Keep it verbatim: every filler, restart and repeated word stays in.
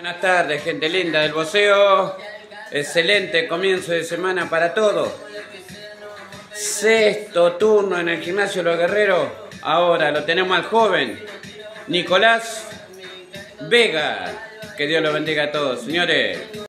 Buenas tardes, gente linda del boxeo. Excelente comienzo de semana para todos. Sexto turno en el gimnasio Los Guerreros. Ahora lo tenemos al joven Nicolás Vega. Que Dios lo bendiga a todos, señores.